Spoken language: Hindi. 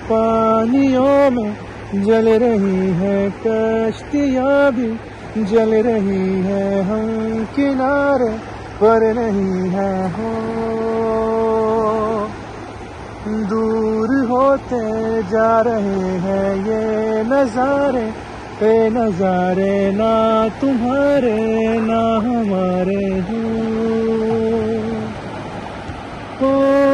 पानियों में जल रही है कश्तियाँ भी जल रही है, हम किनारे पर नहीं है हो। दूर होते जा रहे हैं ये नज़ारे ना तुम्हारे ना हमारे हो।